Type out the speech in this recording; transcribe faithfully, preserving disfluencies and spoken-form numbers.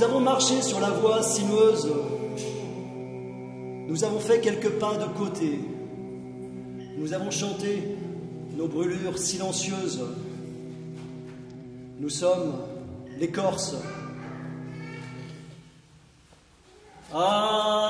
nous avons marché sur la voie sinueuse, nous avons fait quelques pas de côté, nous avons chanté nos brûlures silencieuses. Nous sommes les Corses. Ah